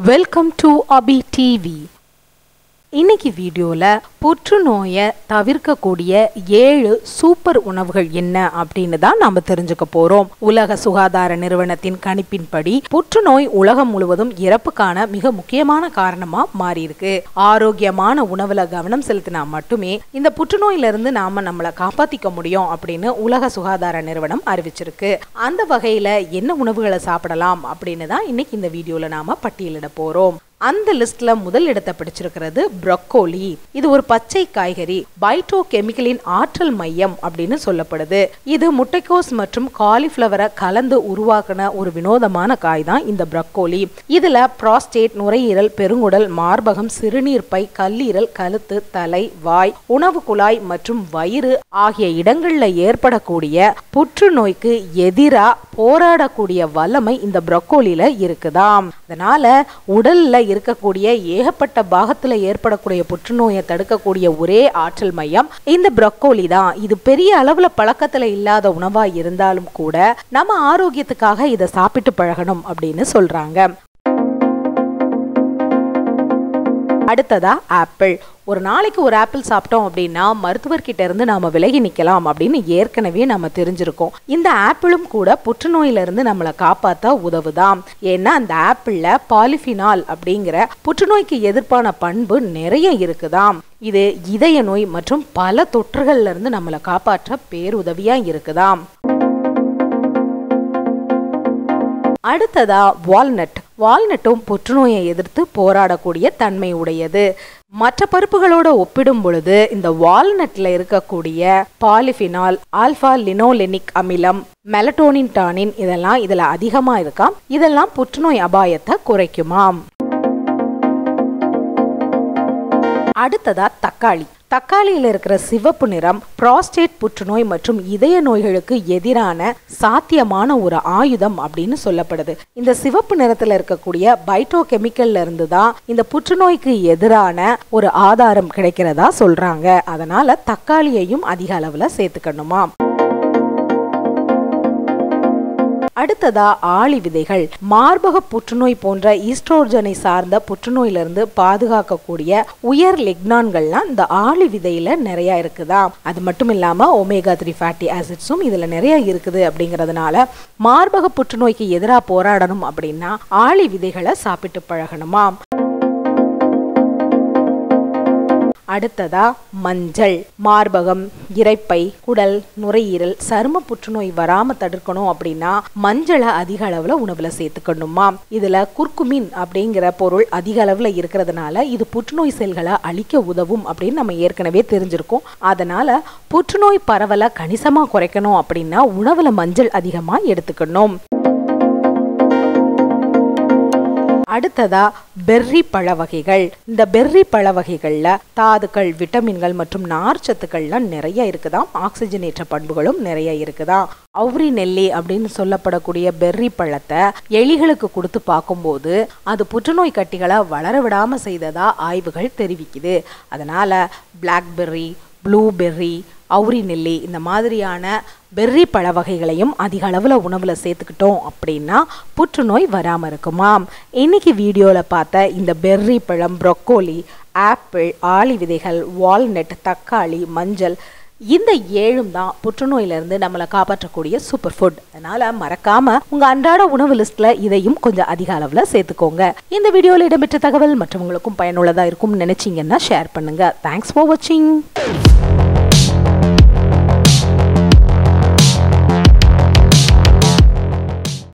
Welcome to Abhi TV. இன்னைக்கு வீடியோல புற்றுநோயை தவிர்க்கக்கூடிய 7 சூப்பர் உணவுகள் என்ன அப்படின்னு தான் நாம தெரிஞ்சுக்க போறோம். உலக சுகாதார நிறுவனத்தின் கணிப்பின்படி புற்றுநோய் உலகம் முழுவதும் இறப்புக்கான மிக முக்கியமான காரணமா மாறி இருக்கு. ஆரோக்கியமான உணவுல கவனம் செலுத்தினா மட்டுமே இந்த புற்றுநோயில இருந்து நாம நம்மளை காப்பாத்திக்க முடியும் அப்படின்னு உலக சுகாதார நிறுவனம் அறிவிச்சிருக்கு. அந்த வகையில என்ன உணவுகளை சாப்பிடலாம் அப்படின்னு தான் இன்னைக்கு இந்த வீடியோல நாம பட்டியலிட போறோம். அந்த லிஸ்ட்ல முதல் இடத்தை பிடிச்சிருக்கிறது ப்ரோக்கோலி. இது ஒரு பச்சை காய்கறி, பைட்டோகெமிக்கலின் ஆற்றல் மையம் அப்படின்னு சொல்லப்படுது. இது முட்டைக்கோஸ் மற்றும் காலிஃப்ளவரை கலந்து உருவாக்கின ஒரு வினோதமான காய் தான் இந்த ப்ரோக்கோலி. இதுல புரோஸ்டேட், நுரையீரல், பெருங்குடல், மார்பகம், சிறுநீர் பை, கல்லீரல், கழுத்து, தலை, வாய், உணவு குழாய் மற்றும் வயிறு ஆகிய இடங்கள்ல ஏற்படக்கூடிய புற்றுநோய்க்கு எதிரா போராடக்கூடிய வல்லமை இந்த ப்ரோக்கோலில இருக்குதாம். அதனால உடல்ல இருக்கக்கூடிய ஏகப்பட்ட பாகத்துல ஏற்படக்கூடிய புற்றுநோயை தடுக்கக்கூடிய ஒரே ஆற்றல் மையம் இந்த ப்ரோக்கோலி தான். இது பெரிய அளவுல பழக்கத்துல இல்லாத உணவா இருந்தாலும் கூட நம்ம ஆரோக்கியத்துக்காக இதை சாப்பிட்டு பழகணும் அப்படின்னு சொல்றாங்க. அடுத்ததா ஆப்பிள். ஒரு நாளைக்கு ஒரு ஆப்பிள் சாப்பிட்டோம் அப்படின்னா மருத்துவர்கிட்ட இருந்து நாம விலகி நிக்கலாம் அப்படின்னு ஏற்கனவே நம்ம தெரிஞ்சிருக்கோம். இந்த ஆப்பிளும் கூட புற்றுநோயில இருந்து நம்மளை காப்பாற்ற உதவுதாம். ஏன்னா அந்த ஆப்பிள்ல பாலிஃபினால் அப்படிங்கிற புற்றுநோய்க்கு எதிர்ப்பான பண்பு நிறைய இருக்குதாம். இது இதய நோய் மற்றும் பல தொற்றுகள்ல இருந்து நம்மளை காப்பாற்ற பேருதவியா இருக்குதாம். அடுத்ததா வால்நட். வால்நட்டும் புற்றுநோயை எதிர்த்து போராடக்கூடிய தன்மை உடையது. மற்ற பருப்புகளோட ஒப்பிடும் பொழுது இந்த வால்நட்ல இருக்கக்கூடிய பாலிஃபினால், ஆல்பா லினோலெனிக் அமிலம், மெலட்டோனின், டானின் இதெல்லாம் இதுல அதிகமா இருக்காம். இதெல்லாம் புற்றுநோய் அபாயத்தை குறைக்குமாம். அடுத்ததா தக்காளி. தக்காளியில் இருக்கிற சிவப்பு நிறம் புரோஸ்டேட் புற்றுநோய் மற்றும் இதய நோய்களுக்கு எதிரான சாத்தியமான ஒரு ஆயுதம் அப்படின்னு சொல்லப்படுது. இந்த சிவப்பு நிறத்துல இருக்கக்கூடிய பைட்டோகெமிக்கல்ல இருந்து தான் இந்த புற்றுநோய்க்கு எதிரான ஒரு ஆதாரம் கிடைக்கிறதா சொல்றாங்க. அதனால தக்காளியையும் அதிக அளவுல சேர்த்துக்கணுமா. அடுத்ததா ஆளி விதைகள். மார்பக புற்றுநோய் போன்ற ஈஸ்ட்ரோஜனை சார்ந்த புற்றுநோயிலிருந்து பாதுகாக்கக்கூடிய உயர் லிக்னான்கள்லாம் இந்த ஆளி விதையில நிறைய இருக்குதா. அது மட்டும் இல்லாம ஒமேகா 3 ஃபேட்டி ஆசிட்ஸும் இதுல நிறைய இருக்குது. அப்படிங்கறதுனால மார்பக புற்றுநோய்க்கு எதிராக போராடணும் அப்படின்னா ஆளி விதைகளை சாப்பிட்டு பழகணுமா. அடுத்ததா மஞ்சள். மார்பகம், இரைப்பை, குடல், நுரையீரல், சரும புற்றுநோய் வராம தடுக்கணும் அப்படின்னா மஞ்சளை அதிக அளவுல உணவுல சேர்த்துக்கணுமா. இதுல குர்குமின் அப்படிங்கிற பொருள் அதிக அளவுல இருக்கிறதுனால இது புற்றுநோய் செல்களை அழிக்க உதவும் அப்படின்னு நம்ம ஏற்கனவே தெரிஞ்சிருக்கோம். அதனால புற்றுநோய் பரவலை கணிசமா குறைக்கணும் அப்படின்னா உணவுல மஞ்சள் அதிகமா எடுத்துக்கணும். அடுத்ததா பெர்ரி பழ வகைகள். இந்த பெர்ரி பழ வகைகள்ல தாதுக்கள், விட்டமின்கள் மற்றும் நார்ச்சத்துக்கள்லாம் நிறைய இருக்குதாம். ஆக்சிஜனேற்ற பண்புகளும் நிறைய இருக்குதாம். அவுரி நெல்லி அப்படின்னு சொல்லப்படக்கூடிய பெர்ரி பழத்தை எலிகளுக்கு கொடுத்து பார்க்கும்போது அது புற்றுநோய் கட்டிகளை வளர விடாம செய்ததா ஆய்வுகள் தெரிவிக்குது. அதனால பிளாக்பெர்ரி, ப்ளூபெர்ரி, அவுரி நெல்லி இந்த மாதிரியான பெர்ரி பழ வகைகளையும் அதிக அளவுல உணவுல சேர்த்துக்கிட்டோம் அப்படின்னா புற்றுநோய் வராம இருக்குமாம். இன்னைக்கு வீடியோல பார்த்த இந்த பெர்ரி பழம், ப்ரோக்கோலி, ஆப்பிள், ஆளி விதைகள், வால்நட், தக்காளி, மஞ்சள் இந்த 7 தான் புற்றுநோயிலிருந்து நம்மளை காப்பாற்றக்கூடிய சூப்பர் ஃபுட். அதனால மறக்காம உங்க அன்றாட உணவு லிஸ்ட்ல இதையும் கொஞ்சம் அதிக அளவுல சேர்த்துக்கோங்க. இந்த வீடியோல இடம்பெற்ற தகவல் மற்றவங்களுக்கும் பயனுள்ளதா இருக்கும் நினைச்சீங்கன்னா ஷேர் பண்ணுங்க. தேங்க்ஸ் ஃபார் வாட்சிங்.